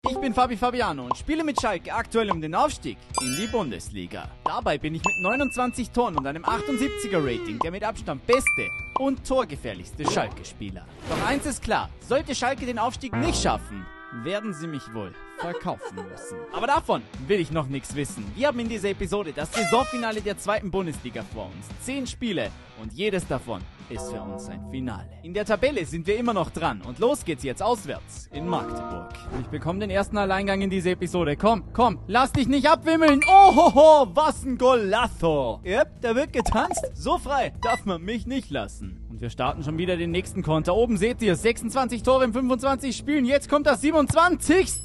Ich bin Fabiano und spiele mit Schalke aktuell um den Aufstieg in die Bundesliga. Dabei bin ich mit 29 Toren und einem 78er Rating der mit Abstand beste und torgefährlichste Schalke-Spieler. Doch eins ist klar, sollte Schalke den Aufstieg nicht schaffen, werden sie mich wohl verkaufen müssen. Aber davon will ich noch nichts wissen. Wir haben in dieser Episode das Saisonfinale der 2. Bundesliga vor uns. 10 Spiele und jedes davon ist für uns ein Finale. In der Tabelle sind wir immer noch dran und los geht's jetzt auswärts in Magdeburg. Ich bekomme den ersten Alleingang in dieser Episode. Komm, lass dich nicht abwimmeln. Ohoho, was ein Golazo. Yep, da wird getanzt. So frei darf man mich nicht lassen. Und wir starten schon wieder den nächsten Konter. Oben seht ihr 26 Tore in 25 Spielen. Jetzt kommt das 27.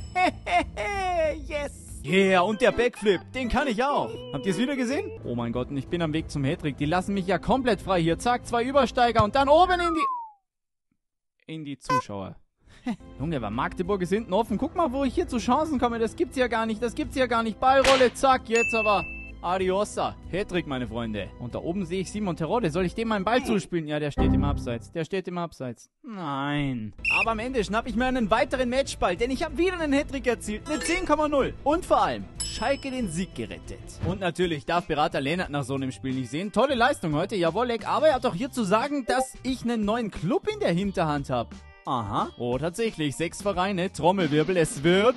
Yes. Yeah, und der Backflip, den kann ich auch. Habt ihr es wieder gesehen? Oh mein Gott, und ich bin am Weg zum Hattrick. Die lassen mich ja komplett frei hier. Zack, 2 Übersteiger und dann oben in die Zuschauer. Junge, aber Magdeburg ist hinten offen. Guck mal, wo ich hier zu Chancen komme. Das gibt's ja gar nicht. Ballrolle, zack, jetzt aber. Adiosa. Hattrick, meine Freunde. Und da oben sehe ich Simon Terodde. Soll ich dem mal einen Ball zuspielen? Ja, der steht im Abseits. Nein. Aber am Ende schnapp ich mir einen weiteren Matchball, denn ich habe wieder einen Hattrick erzielt. Eine 10,0. Und vor allem Schalke den Sieg gerettet. Und natürlich darf Berater Lennart nach so einem Spiel nicht sehen. Tolle Leistung heute, jawohl, aber er hat doch hier zu sagen, dass ich einen neuen Club in der Hinterhand habe. Aha. Oh, tatsächlich. 6 Vereine. Trommelwirbel. Es wird.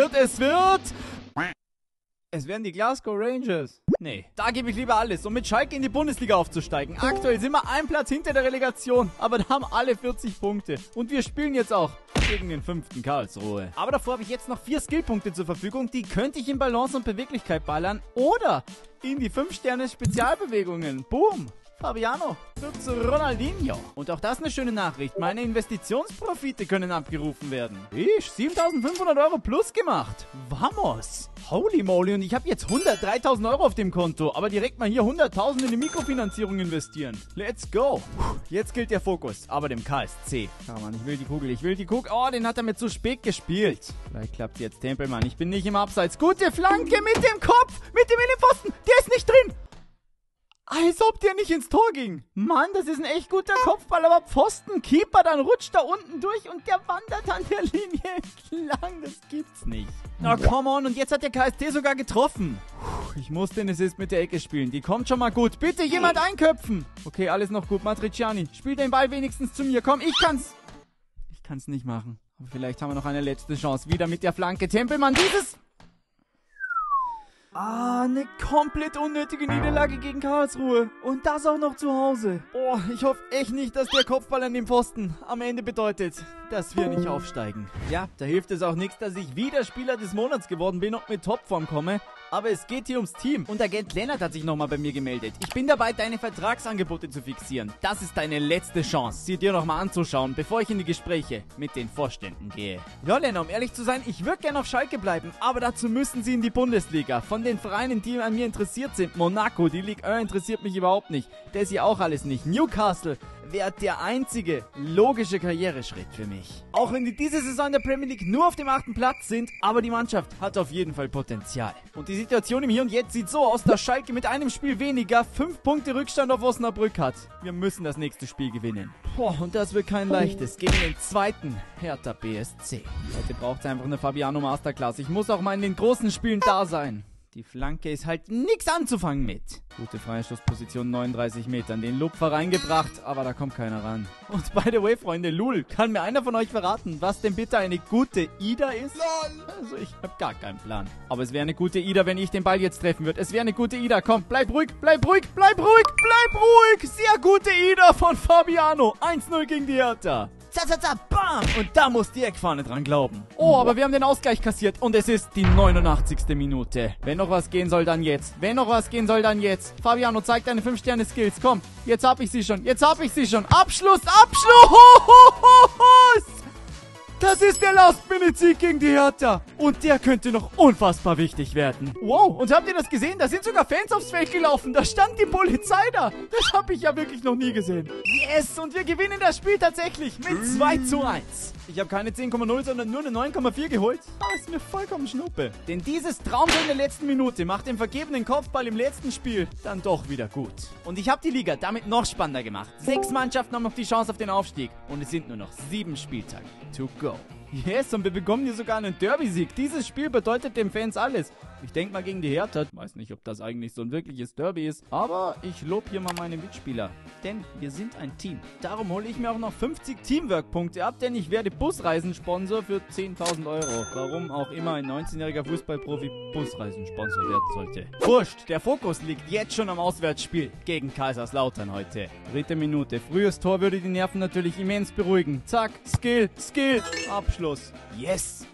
Es werden die Glasgow Rangers. Nee, da gebe ich lieber alles, um mit Schalke in die Bundesliga aufzusteigen. Aktuell sind wir einen Platz hinter der Relegation, aber da haben alle 40 Punkte. Und wir spielen jetzt auch gegen den 5. Karlsruhe. Aber davor habe ich jetzt noch 4 Skillpunkte zur Verfügung. Die könnte ich in Balance und Beweglichkeit ballern oder in die 5-Sterne-Spezialbewegungen. Boom! Fabiano wird zu Ronaldinho. Und auch das eine schöne Nachricht. Meine Investitionsprofite können abgerufen werden. 7.500 Euro plus gemacht. Vamos. Holy moly. Und ich habe jetzt 3.000 Euro auf dem Konto. Aber direkt mal hier 100.000 in die Mikrofinanzierung investieren. Let's go. Jetzt gilt der Fokus. Aber dem KSC. Ja, Mann, ich will die Kugel. Oh, den hat er mir zu spät gespielt. Vielleicht klappt jetzt Tempelmann. Ich bin nicht im Abseits. Gute Flanke mit dem Kopf. Mit dem Innenpfosten. Der ist nicht drin. Als ob der nicht ins Tor ging. Mann, das ist ein echt guter Kopfball, aber Pfosten, Keeper, dann rutscht da unten durch und der wandert an der Linie entlang. Das gibt's nicht. Na, come on, und jetzt hat der KSC sogar getroffen. Ich muss den Assist mit der Ecke spielen. Die kommt schon mal gut. Bitte jemand einköpfen. Okay, alles noch gut. Matriciani, spiel den Ball wenigstens zu mir. Komm, ich kann's nicht machen. Aber vielleicht haben wir noch eine letzte Chance. Wieder mit der Flanke. Tempelmann, eine komplett unnötige Niederlage gegen Karlsruhe. Und das auch noch zu Hause. Oh, ich hoffe echt nicht, dass der Kopfball an dem Pfosten am Ende bedeutet, dass wir nicht aufsteigen. Ja, da hilft es auch nichts, dass ich wieder Spieler des Monats geworden bin und mit Topform komme. Aber es geht hier ums Team. Und Agent Lennart hat sich nochmal bei mir gemeldet. Ich bin dabei, deine Vertragsangebote zu fixieren. Das ist deine letzte Chance, sie dir nochmal anzuschauen, bevor ich in die Gespräche mit den Vorständen gehe. Ja, Lennart, um ehrlich zu sein, ich würde gerne auf Schalke bleiben. Aber dazu müssen sie in die Bundesliga. Von den Vereinen, die an mir interessiert sind. Monaco, die Ligue 1 interessiert mich überhaupt nicht. Das ist ja auch alles nicht. Newcastle wäre der einzige logische Karriereschritt für mich. Auch wenn die diese Saison in der Premier League nur auf dem 8. Platz sind, aber die Mannschaft hat auf jeden Fall Potenzial. Und die Situation im Hier und Jetzt sieht so aus, dass Schalke mit einem Spiel weniger 5 Punkte Rückstand auf Osnabrück hat. Wir müssen das nächste Spiel gewinnen. Boah, und das wird kein leichtes gegen den 2. Hertha BSC. Heute braucht es einfach eine Fabiano Masterclass. Ich muss auch mal in den großen Spielen da sein. Die Flanke ist halt nichts anzufangen mit. Gute Freistoßposition, 39 Metern. Den Lupfer reingebracht, aber da kommt keiner ran. Und by the way, Freunde, Lul, kann mir einer von euch verraten, was denn bitte eine gute Ida ist? Also ich habe gar keinen Plan. Aber es wäre eine gute Ida, wenn ich den Ball jetzt treffen würde. Es wäre eine gute Ida. Komm, bleib ruhig. Sehr gute Ida von Fabiano. 1-0 gegen die Hertha. Bam! Und da muss die Eckfahne dran glauben. Oh, aber wir haben den Ausgleich kassiert und es ist die 89. Minute. Wenn noch was gehen soll, dann jetzt. Fabiano, zeig deine 5-Sterne-Skills. Komm, jetzt hab ich sie schon. Abschluss! Das ist der Last-Minute-Sieg gegen die Hertha. Und der könnte noch unfassbar wichtig werden. Wow, und habt ihr das gesehen? Da sind sogar Fans aufs Feld gelaufen. Da stand die Polizei da. Das habe ich ja wirklich noch nie gesehen. Yes, und wir gewinnen das Spiel tatsächlich mit 2:1. Ich habe keine 10,0, sondern nur eine 9,4 geholt. Aber ist mir vollkommen Schnuppe. Denn dieses Traumtor in der letzten Minute macht den vergebenen Kopfball im letzten Spiel dann doch wieder gut. Und ich habe die Liga damit noch spannender gemacht. 6 Mannschaften haben noch die Chance auf den Aufstieg. Und es sind nur noch 7 Spieltage to go. Yes, und wir bekommen hier sogar einen Derby-Sieg. Dieses Spiel bedeutet den Fans alles. Ich denke mal gegen die Hertha. Ich weiß nicht, ob das eigentlich so ein wirkliches Derby ist. Aber ich lobe hier mal meine Mitspieler. Denn wir sind ein Team. Darum hole ich mir auch noch 50 Teamwork-Punkte ab, denn ich werde Busreisensponsor für 10.000 €. Warum auch immer ein 19-jähriger Fußballprofi Busreisensponsor werden sollte. Wurscht, der Fokus liegt jetzt schon am Auswärtsspiel gegen Kaiserslautern heute. 3. Minute. Frühes Tor würde die Nerven natürlich immens beruhigen. Zack, Skill, Abschluss. Yes!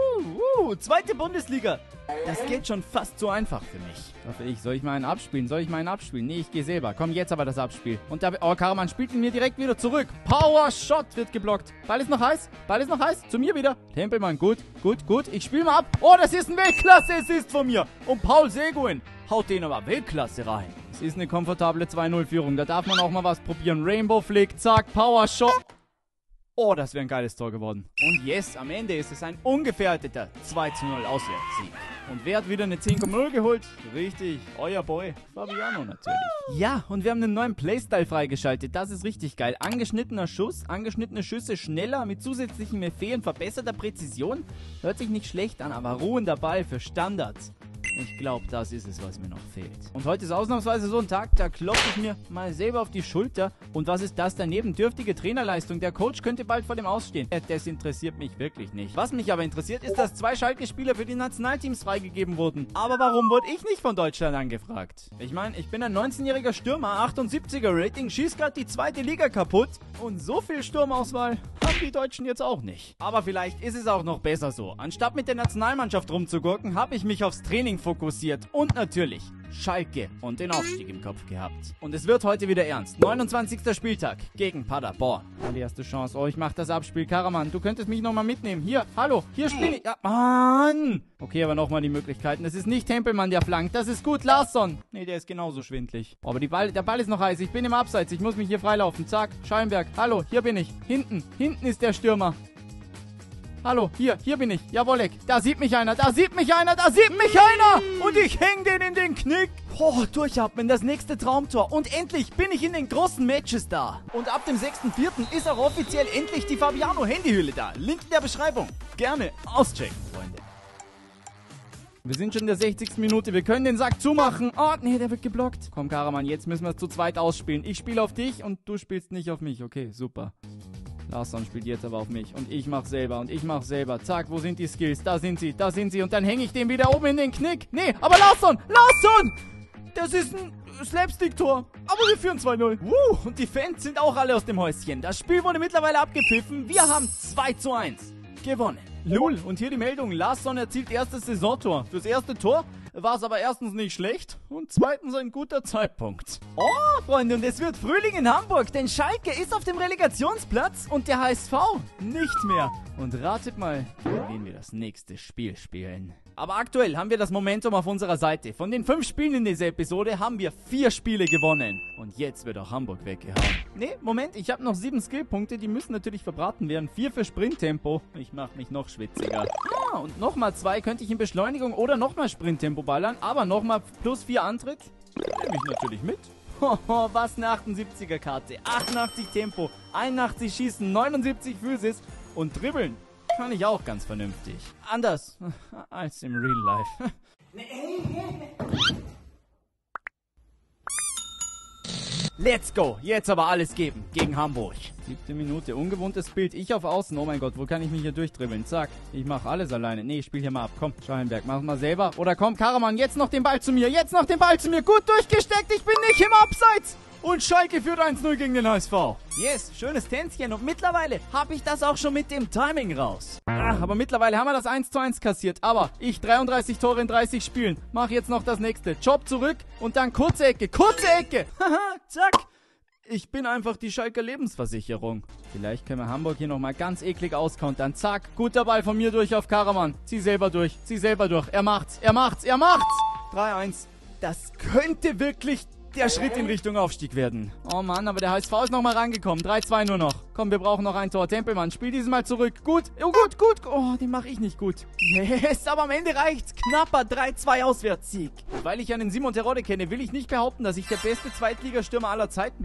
2. Bundesliga. Das geht schon fast zu einfach für mich. Soll ich mal einen abspielen? Nee, ich gehe selber. Komm, jetzt aber das Abspiel. Und da... Oh, Karaman spielt ihn mir direkt wieder zurück. Power Shot wird geblockt. Ball ist noch heiß. Zu mir wieder. Tempelmann, gut. Ich spiele mal ab. Oh, das ist ein Weltklasse-Assist von mir. Und Paul Seguin haut den aber Weltklasse rein. Es ist eine komfortable 2-0-Führung. Da darf man auch mal was probieren. Rainbow Flick, zack, Power Shot. Oh, das wäre ein geiles Tor geworden. Und yes, am Ende ist es ein ungefährdeter 2-0 Auswärtssieg. Und wer hat wieder eine 10,0 geholt? Richtig, euer Boy, Fabiano natürlich. Ja, und wir haben einen neuen Playstyle freigeschaltet. Das ist richtig geil. Angeschnittener Schuss, angeschnittene Schüsse schneller mit zusätzlichen Befehlen, verbesserter Präzision. Hört sich nicht schlecht an, aber ruhender Ball für Standards. Ich glaube, das ist es, was mir noch fehlt. Und heute ist ausnahmsweise so ein Tag, da klopfe ich mir mal selber auf die Schulter. Und was ist das daneben? Dürftige Trainerleistung. Der Coach könnte bald vor dem Ausstehen. Das interessiert mich wirklich nicht. Was mich aber interessiert, ist, dass 2 Schalke-Spieler für die Nationalteams freigegeben wurden. Aber warum wurde ich nicht von Deutschland angefragt? Ich meine, ich bin ein 19-jähriger Stürmer, 78er Rating, schießt gerade die 2. Liga kaputt. Und so viel Sturmauswahl haben die Deutschen jetzt auch nicht. Aber vielleicht ist es auch noch besser so. Anstatt mit der Nationalmannschaft rumzugurken, habe ich mich aufs Training fokussiert und natürlich Schalke und den Aufstieg im Kopf gehabt. Und es wird heute wieder ernst. 29. Spieltag gegen Paderborn. Die erste Chance. Oh, ich mach das Abspiel. Karaman, du könntest mich nochmal mitnehmen. Hier, hallo, hier spiele ich. Ja, Mann! Okay, aber nochmal die Möglichkeiten. Es ist nicht Tempelmann, der flankt. Das ist gut, Larsson. Nee, der ist genauso schwindlig. Oh, aber der Ball ist noch heiß. Ich bin im Abseits. Ich muss mich hier freilaufen. Zack, Schallenberg. Hallo, hier bin ich. Hinten ist der Stürmer. Hallo, hier bin ich. Jawollek. Da sieht mich einer. Und ich häng den in den Knick. Oh, durchatmen, das nächste Traumtor. Und endlich bin ich in den großen Matches da. Und ab dem 6.4. ist auch offiziell endlich die Fabiano Handyhülle da. Link in der Beschreibung. Gerne auschecken, Freunde. Wir sind schon in der 60. Minute. Wir können den Sack zumachen. Oh, nee, der wird geblockt. Komm, Karaman, jetzt müssen wir es zu zweit ausspielen. Ich spiele auf dich und du spielst nicht auf mich. Okay, super. Larsson spielt jetzt aber auf mich. Und ich mach selber. Zack, wo sind die Skills? Da sind sie. Und dann hänge ich den wieder oben in den Knick. Nee, aber Larsson! Das ist ein Slapstick-Tor. Aber wir führen 2-0. Und die Fans sind auch alle aus dem Häuschen. Das Spiel wurde mittlerweile abgepfiffen. Wir haben 2-1 gewonnen. Lul. Und hier die Meldung. Larsson erzielt erstes Saisontor. Fürs erste Tor war es aber erstens nicht schlecht und zweitens ein guter Zeitpunkt. Oh, Freunde, und es wird Frühling in Hamburg, denn Schalke ist auf dem Relegationsplatz und der HSV nicht mehr. Und ratet mal, gegen wen wir das nächste Spiel spielen. Aber aktuell haben wir das Momentum auf unserer Seite. Von den 5 Spielen in dieser Episode haben wir 4 Spiele gewonnen. Und jetzt wird auch Hamburg weggehauen. Nee, Moment, ich habe noch 7 Skillpunkte, die müssen natürlich verbraten werden. 4 für Sprinttempo. Ich mache mich noch schwitziger. Ah, und nochmal 2 könnte ich in Beschleunigung oder nochmal Sprinttempo ballern. Aber nochmal plus 4 Antritt nehme ich natürlich mit. Hoho, was eine 78er Karte. 88 Tempo, 81 Schießen, 79 Physis und Dribbeln. Kann ich auch ganz vernünftig. Anders als im Real Life. Let's go. Jetzt aber alles geben gegen Hamburg. 7. Minute. Ungewohntes Bild. Ich auf Außen. Oh mein Gott, wo kann ich mich hier durchdribbeln? Zack. Ich mache alles alleine. Nee, ich spiele hier mal ab. Komm, Schallenberg, mach mal selber. Oder komm, Karaman, jetzt noch den Ball zu mir. Gut durchgesteckt. Ich bin nicht im Abseits. Und Schalke führt 1-0 gegen den HSV. Yes, schönes Tänzchen. Und mittlerweile habe ich das auch schon mit dem Timing raus. Aber mittlerweile haben wir das 1:1 kassiert. Aber ich 33 Tore in 30 Spielen. Mach jetzt noch das nächste. Job zurück und dann kurze Ecke. Haha, zack. Ich bin einfach die Schalker Lebensversicherung. Vielleicht können wir Hamburg hier nochmal ganz eklig auskontern. Zack, guter Ball von mir durch auf Karaman. Zieh selber durch. Er macht's. 3-1. Das könnte wirklich der Schritt in Richtung Aufstieg werden. Oh Mann, aber der HSV ist nochmal rangekommen. 3-2 nur noch. Komm, wir brauchen noch ein Tor. Tempelmann, spiel dieses Mal zurück. Gut. Gut. Oh, den mache ich nicht gut. Yes, aber am Ende reicht's. Knapper 3-2 Auswärtssieg. Weil ich ja den Simon Terodde kenne, will ich nicht behaupten, dass ich der beste Zweitligastürmer aller Zeiten bin.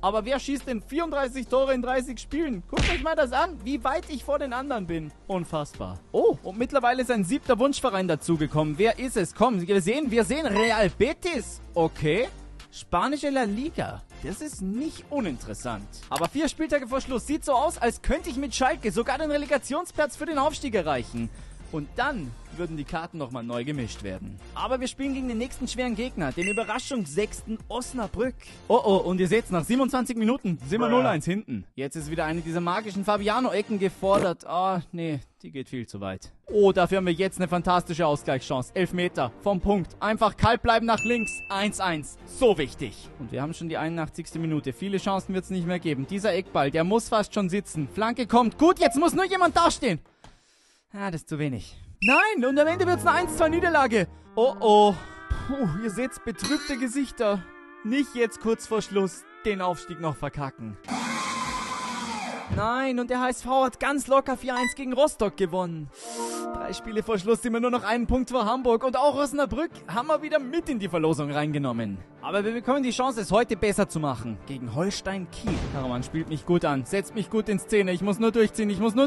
Aber wer schießt denn 34 Tore in 30 Spielen? Guckt euch mal das an, wie weit ich vor den anderen bin. Unfassbar. Oh, und mittlerweile ist ein 7. Wunschverein dazugekommen. Wer ist es? Komm, wir sehen Real Betis. Okay. Spanische La Liga. Das ist nicht uninteressant. Aber 4 Spieltage vor Schluss sieht so aus, als könnte ich mit Schalke sogar den Relegationsplatz für den Aufstieg erreichen. Und dann würden die Karten nochmal neu gemischt werden. Aber wir spielen gegen den nächsten schweren Gegner, den Überraschungssechsten Osnabrück. Oh, und ihr seht's, nach 27 Minuten sind wir 0-1 hinten. Jetzt ist wieder eine dieser magischen Fabiano-Ecken gefordert. Nee, die geht viel zu weit. Oh, dafür haben wir jetzt eine fantastische Ausgleichschance. 11 Meter vom Punkt. Einfach kalt bleiben nach links. 1-1. So wichtig. Und wir haben schon die 81. Minute. Viele Chancen wird's nicht mehr geben. Dieser Eckball, der muss fast schon sitzen. Flanke kommt. Gut, jetzt muss nur jemand dastehen. Das ist zu wenig. Nein, und am Ende wird's eine 1-2-Niederlage. Oh. Puh, ihr seht's betrübte Gesichter. Nicht jetzt kurz vor Schluss den Aufstieg noch verkacken. Nein, und der HSV hat ganz locker 4-1 gegen Rostock gewonnen. 3 Spiele vor Schluss sind wir nur noch einen Punkt vor Hamburg. Und auch Osnabrück haben wir wieder mit in die Verlosung reingenommen. Aber wir bekommen die Chance, es heute besser zu machen. Gegen Holstein Kiel. Karaman spielt mich gut an, setzt mich gut in Szene. Ich muss nur durchziehen.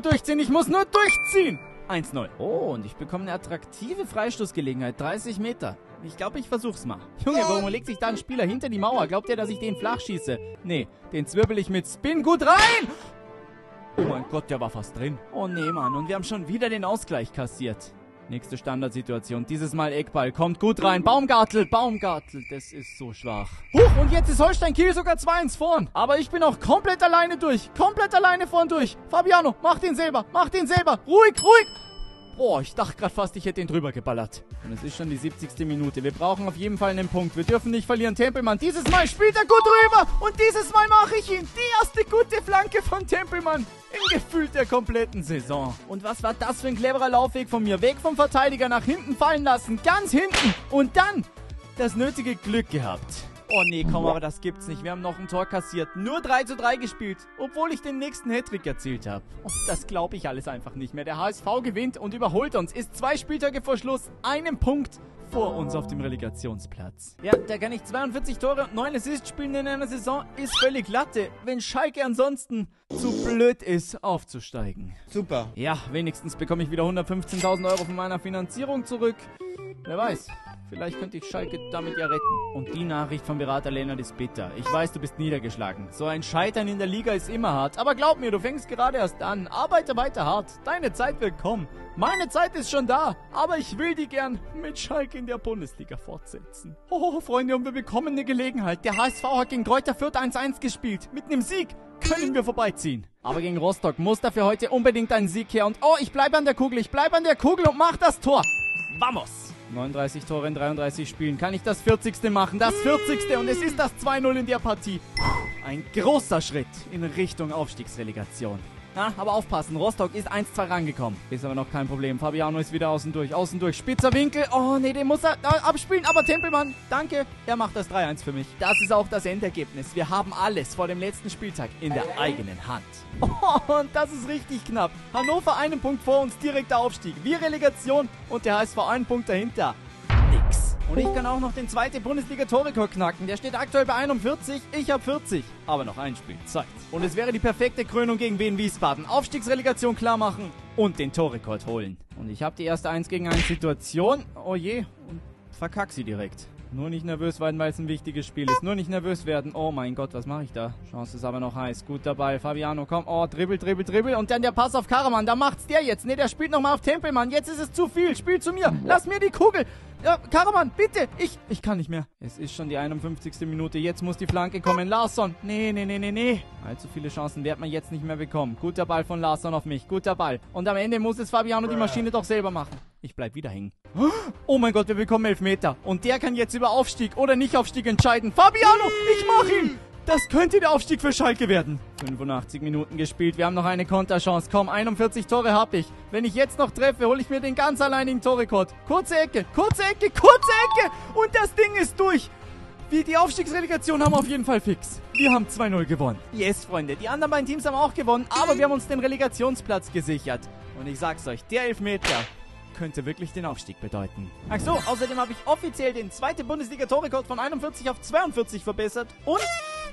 1-0. Oh, und ich bekomme eine attraktive Freistoßgelegenheit. 30 Meter. Ich glaube, ich versuch's mal. Junge, warum legt sich da ein Spieler hinter die Mauer? Glaubt ihr, dass ich den flach schieße? Nee, den zwirbel ich mit Spin gut rein. Oh mein Gott, der war fast drin. Oh nee, Mann. Und wir haben schon wieder den Ausgleich kassiert. Nächste Standardsituation. Dieses Mal Eckball. Kommt gut rein. Baumgartel. Das ist so schwach. Huch, und jetzt ist Holstein Kiel sogar 2-1 vorn. Aber ich bin auch komplett alleine durch. Vorn durch. Fabiano, mach den selber. Ruhig. Boah, ich dachte gerade fast, ich hätte ihn drüber geballert. Und es ist schon die 70. Minute. Wir brauchen auf jeden Fall einen Punkt. Wir dürfen nicht verlieren. Tempelmann, dieses Mal spielt er gut rüber. Und dieses Mal mache ich ihn. Die erste gute Flanke von Tempelmann im Gefühl der kompletten Saison. Und was war das für ein cleverer Laufweg von mir? Weg vom Verteidiger nach hinten fallen lassen. Ganz hinten. Und dann das nötige Glück gehabt. Oh nee, komm, aber das gibt's nicht. Wir haben noch ein Tor kassiert. Nur 3-3 gespielt, obwohl ich den nächsten Hattrick erzielt habe. Oh, das glaube ich alles einfach nicht mehr. Der HSV gewinnt und überholt uns. Ist 2 Spieltage vor Schluss, einen Punkt vor uns auf dem Relegationsplatz. Ja, da kann ich 42 Tore und 9 Assists spielen in einer Saison. Ist völlig Latte, wenn Schalke ansonsten zu blöd ist, aufzusteigen. Super. Ja, wenigstens bekomme ich wieder 115.000 Euro von meiner Finanzierung zurück. Wer weiß. Vielleicht könnte ich Schalke damit ja retten. Und die Nachricht vom Berater Lennart ist bitter. Ich weiß, du bist niedergeschlagen. So ein Scheitern in der Liga ist immer hart. Aber glaub mir, du fängst gerade erst an. Arbeite weiter hart. Deine Zeit wird kommen. Meine Zeit ist schon da. Aber ich will die gern mit Schalke in der Bundesliga fortsetzen. Oh, Freunde, und wir bekommen eine Gelegenheit. Der HSV hat gegen Greuther Fürth 1-1 gespielt. Mit einem Sieg können wir vorbeiziehen. Aber gegen Rostock muss dafür heute unbedingt ein Sieg her. Und ich bleibe an der Kugel. Und mach das Tor. Vamos! 39 Tore in 33 Spielen. Kann ich das 40. machen? Das 40. Und es ist das 2-0 in der Partie. Ein großer Schritt in Richtung Aufstiegsrelegation. Aber aufpassen, Rostock ist 1-2 rangekommen. Ist aber noch kein Problem. Fabiano ist wieder außen durch. Spitzer Winkel. Oh nee, den muss er abspielen. Aber Tempelmann, danke. Er macht das 3-1 für mich. Das ist auch das Endergebnis. Wir haben alles vor dem letzten Spieltag in der eigenen Hand. Und das ist richtig knapp. Hannover 1 Punkt vor uns, direkter Aufstieg. Wir Relegation und der HSV 1 Punkt dahinter. Nix. Und ich kann auch noch den 2. Bundesliga-Torrekord knacken. Der steht aktuell bei 41, ich habe 40. Aber noch ein Spiel Zeit. Und es wäre die perfekte Krönung gegen Wien Wiesbaden. Aufstiegsrelegation klar machen und den Torrekord holen. Und ich habe die erste 1 gegen 1 Situation. Oh je, und verkack sie direkt. Nur nicht nervös werden, weil es ein wichtiges Spiel ist. Nur nicht nervös werden. Oh mein Gott, was mache ich da? Chance ist aber noch heiß. Gut dabei. Fabiano, komm. Oh, Dribbel. Und dann der Pass auf Karaman. Da macht's der jetzt. Ne, der spielt nochmal auf Tempelmann. Jetzt ist es zu viel. Spiel zu mir. Lass mir die Kugel. Ja, Karaman, bitte. Ich kann nicht mehr. Es ist schon die 51. Minute. Jetzt muss die Flanke kommen. Larsson. Nee. Allzu viele Chancen wird man jetzt nicht mehr bekommen. Guter Ball von Larsson auf mich. Guter Ball. Und am Ende muss es Fabiano die Maschine doch selber machen. Ich bleib wieder hängen. Oh mein Gott, wir bekommen 11 Meter. Und der kann jetzt über Aufstieg oder Nicht-Aufstieg entscheiden. Fabiano, ich mach ihn! Das könnte der Aufstieg für Schalke werden. 85 Minuten gespielt. Wir haben noch eine Konterchance. Komm, 41 Tore habe ich. Wenn ich jetzt noch treffe, hole ich mir den ganz alleinigen Torrekord. Kurze Ecke. Und das Ding ist durch. Die Aufstiegsrelegation haben wir auf jeden Fall fix. Wir haben 2-0 gewonnen. Yes, Freunde. Die anderen beiden Teams haben auch gewonnen. Aber wir haben uns den Relegationsplatz gesichert. Und ich sag's euch, der Elfmeter könnte wirklich den Aufstieg bedeuten. Ach so, außerdem habe ich offiziell den 2. Bundesliga-Torrekord von 41 auf 42 verbessert und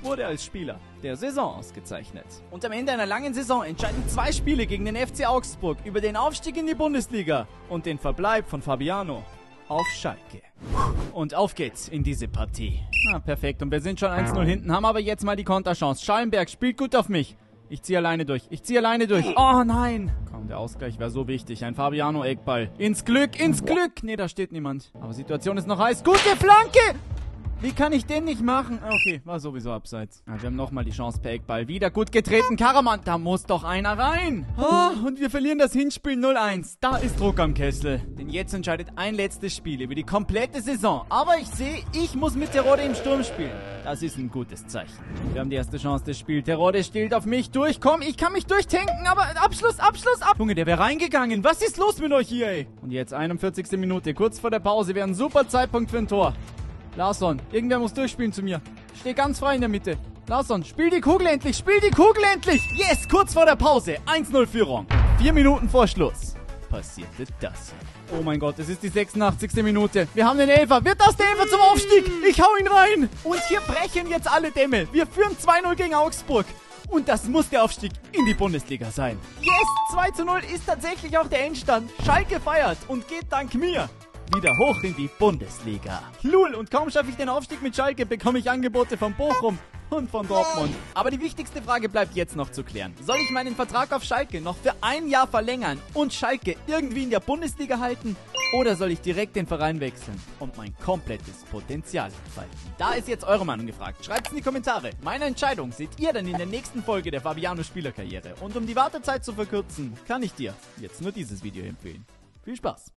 wurde als Spieler der Saison ausgezeichnet. Und am Ende einer langen Saison entscheiden 2 Spiele gegen den FC Augsburg über den Aufstieg in die Bundesliga und den Verbleib von Fabiano auf Schalke. Und auf geht's in diese Partie. Na, perfekt. Und wir sind schon 1-0 hinten, haben aber jetzt mal die Konterchance. Schallenberg spielt gut auf mich. Ich ziehe alleine durch. Oh nein. Komm, der Ausgleich wäre so wichtig. Ein Fabiano-Eckball. Ins Glück. Nee, da steht niemand. Aber Situation ist noch heiß. Gute Flanke. Wie kann ich den nicht machen? Okay, war sowieso abseits. Ja, wir haben nochmal die Chance per Eckball. Wieder gut getreten. Karaman, da muss doch einer rein. Und wir verlieren das Hinspiel 0-1. Da ist Druck am Kessel. Denn jetzt entscheidet ein letztes Spiel über die komplette Saison. Aber ich sehe, ich muss mit Terodde im Sturm spielen. Das ist ein gutes Zeichen. Wir haben die erste Chance des Spiels. Terodde stiehlt auf mich durch. Komm, ich kann mich durchtanken, aber Abschluss. Junge, der wäre reingegangen. Was ist los mit euch hier, ey? Und jetzt 41. Minute. Kurz vor der Pause. Wäre ein super Zeitpunkt für ein Tor. Larsson, irgendwer muss durchspielen zu mir. Steh ganz frei in der Mitte. Larsson, spiel die Kugel endlich. Yes, kurz vor der Pause. 1-0 Führung. 4 Minuten vor Schluss passierte das. Oh mein Gott, es ist die 86. Minute. Wir haben den Elfer. Wird das der Elfer zum Aufstieg? Ich hau ihn rein. Und hier brechen jetzt alle Dämme. Wir führen 2-0 gegen Augsburg. Und das muss der Aufstieg in die Bundesliga sein. Yes, 2-0 ist tatsächlich auch der Endstand. Schalke feiert und geht dank mir wieder hoch in die Bundesliga. Lul, und kaum schaffe ich den Aufstieg mit Schalke, bekomme ich Angebote von Bochum und von Dortmund. Aber die wichtigste Frage bleibt jetzt noch zu klären. Soll ich meinen Vertrag auf Schalke noch für 1 Jahr verlängern und Schalke irgendwie in der Bundesliga halten? Oder soll ich direkt den Verein wechseln und mein komplettes Potenzial entfalten? Da ist jetzt eure Meinung gefragt. Schreibt es in die Kommentare. Meine Entscheidung seht ihr dann in der nächsten Folge der Fabiano Spielerkarriere. Und um die Wartezeit zu verkürzen, kann ich dir jetzt nur dieses Video empfehlen. Viel Spaß!